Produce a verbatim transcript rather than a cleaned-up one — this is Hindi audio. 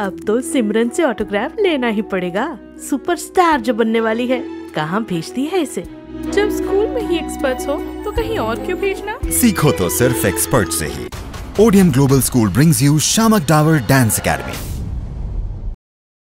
अब तो सिमरन से ऑटोग्राफ लेना ही पड़ेगा। सुपरस्टार जो बनने वाली है, कहाँ भेजती है इसे? जब स्कूल में ही एक्सपर्ट्स हो तो कहीं और क्यों भेजना? सीखो तो सिर्फ एक्सपर्ट से ही। Odean global school brings you Shamak Davar Dance Academy.